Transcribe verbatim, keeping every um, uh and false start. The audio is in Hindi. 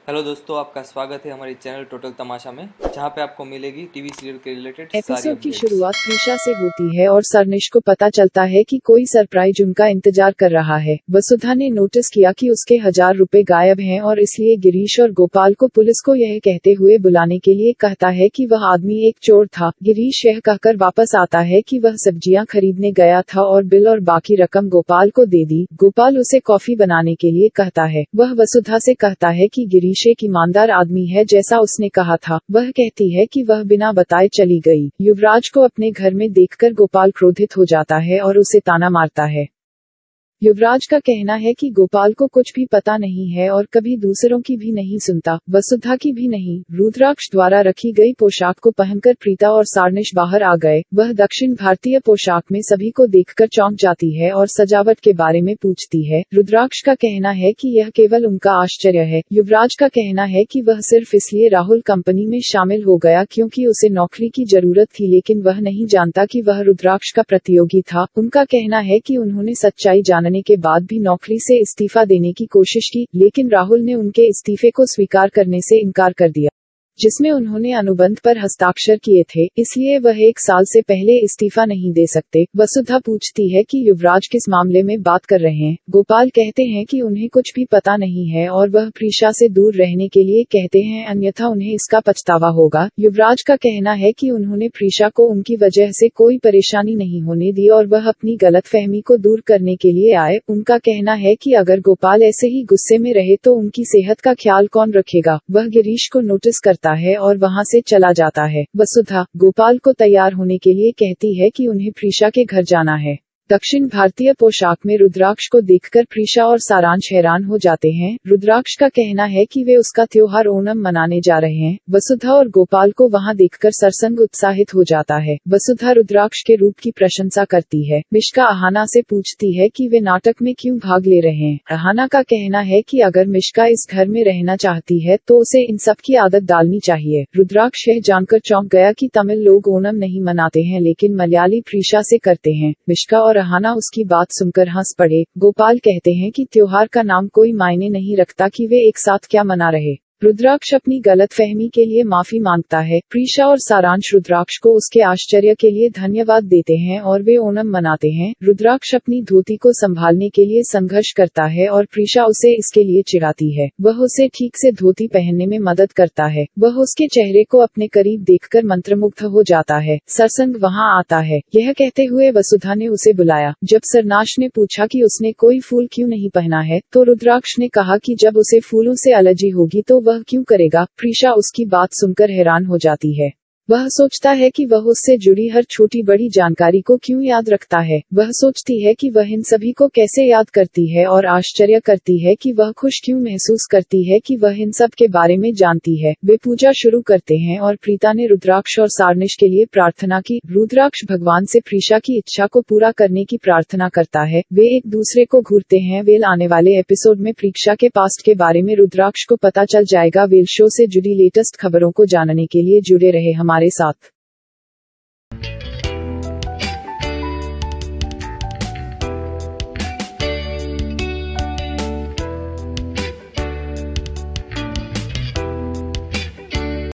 हेलो दोस्तों, आपका स्वागत है हमारे चैनल टोटल तमाशा में, जहां पे आपको मिलेगी टीवी सीरियल के रिलेटेड सारी एपिसोड की अपडेट्स। शुरुआत प्रीशा से होती है और सरनिश को पता चलता है कि कोई सरप्राइज उनका इंतजार कर रहा है। वसुधा ने नोटिस किया कि उसके हजार रुपए गायब हैं और इसलिए गिरीश और गोपाल को पुलिस को यह कहते हुए बुलाने के लिए कहता है कि वह आदमी एक चोर था। गिरीश यह कहकर वापस आता है कि वह सब्जियां खरीदने गया था और बिल और बाकी रकम गोपाल को दे दी। गोपाल उसे कॉफी बनाने के लिए कहता है। वह वसुधा से कहता है कि गिरीश एक ईमानदार आदमी है जैसा उसने कहा था। वह कहती है कि वह बिना बताए चली गई। युवराज को अपने घर में देखकर गोपाल क्रोधित हो जाता है और उसे ताना मारता है। युवराज का कहना है कि गोपाल को कुछ भी पता नहीं है और कभी दूसरों की भी नहीं सुनता, वसुधा की भी नहीं। रुद्राक्ष द्वारा रखी गई पोशाक को पहनकर प्रीता और सारनिश बाहर आ गए। वह दक्षिण भारतीय पोशाक में सभी को देखकर चौंक जाती है और सजावट के बारे में पूछती है। रुद्राक्ष का कहना है कि यह केवल उनका आश्चर्य है। युवराज का कहना है कि वह सिर्फ इसलिए राहुल कंपनी में शामिल हो गया क्योंकि उसे नौकरी की जरूरत थी, लेकिन वह नहीं जानता कि वह रुद्राक्ष का प्रतियोगी था। उनका कहना है कि उन्होंने सच्चाई जान के बाद भी नौकरी से इस्तीफा देने की कोशिश की, लेकिन राहुल ने उनके इस्तीफे को स्वीकार करने से इनकार कर दिया, जिसमें उन्होंने अनुबंध पर हस्ताक्षर किए थे, इसलिए वह एक साल से पहले इस्तीफा नहीं दे सकते। वसुधा पूछती है कि युवराज किस मामले में बात कर रहे हैं। गोपाल कहते हैं कि उन्हें कुछ भी पता नहीं है और वह प्रीशा से दूर रहने के लिए कहते हैं, अन्यथा उन्हें इसका पछतावा होगा। युवराज का कहना है कि उन्होंने प्रीशा को उनकी वजह से कोई परेशानी नहीं होने दी और वह अपनी गलतफहमी को दूर करने के लिए आए। उनका कहना है कि अगर गोपाल ऐसे ही गुस्से में रहे तो उनकी सेहत का ख्याल कौन रखेगा। वह गिरीश को नोटिस करता है और वहां से चला जाता है। वसुधा गोपाल को तैयार होने के लिए कहती है कि उन्हें प्रीशा के घर जाना है। दक्षिण भारतीय पोशाक में रुद्राक्ष को देखकर प्रीशा और सारांश हैरान हो जाते हैं। रुद्राक्ष का कहना है कि वे उसका त्योहार ओणम मनाने जा रहे हैं। वसुधा और गोपाल को वहां देखकर सरसंग उत्साहित हो जाता है। वसुधा रुद्राक्ष के रूप की प्रशंसा करती है। मिश्का अहाना से पूछती है कि वे नाटक में क्यों भाग ले रहे हैं। अहाना का कहना है कि अगर मिश्का इस घर में रहना चाहती है तो उसे इन सब की आदत डालनी चाहिए। रुद्राक्ष यह जानकर चौंक गया कि तमिल लोग ओणम नहीं मनाते हैं, लेकिन मलयाली प्रीशा से करते हैं। मिश्का और अहाना उसकी बात सुनकर हंस पड़े। गोपाल कहते हैं कि त्योहार का नाम कोई मायने नहीं रखता कि वे एक साथ क्या मना रहे। रुद्राक्ष अपनी गलतफहमी के लिए माफी मांगता है। प्रीशा और सारांश रुद्राक्ष को उसके आश्चर्य के लिए धन्यवाद देते हैं और वे ओणम मनाते हैं। रुद्राक्ष अपनी धोती को संभालने के लिए संघर्ष करता है और प्रीशा उसे इसके लिए चिढ़ाती है। वह उसे ठीक से धोती पहनने में मदद करता है। वह उसके चेहरे को अपने करीब देखकर मंत्रमुग्ध हो जाता है। सरसंग वहां आता है। यह कहते हुए वसुधा ने उसे बुलाया। जब सरनाश ने पूछा कि उसने कोई फूल क्यों नहीं पहना है, तो रुद्राक्ष ने कहा कि जब उसे फूलों से एलर्जी होगी तो वह क्यों करेगा। प्रीशा उसकी बात सुनकर हैरान हो जाती है। वह सोचता है कि वह उससे जुड़ी हर छोटी बड़ी जानकारी को क्यों याद रखता है। वह सोचती है कि वह इन सभी को कैसे याद करती है और आश्चर्य करती है कि वह खुश क्यों महसूस करती है कि वह इन सब के बारे में जानती है। वे पूजा शुरू करते हैं और प्रीता ने रुद्राक्ष और सारनिश के लिए प्रार्थना की। रुद्राक्ष भगवान से प्रीशा की इच्छा को पूरा करने की प्रार्थना करता है। वे एक दूसरे को घूरते हैं। वेल आने वाले एपिसोड में प्रीशा के पास्ट के बारे में रुद्राक्ष को पता चल जाएगा। वेल शो से जुड़ी लेटेस्ट खबरों को जानने के लिए जुड़े रहे हमारे साथ।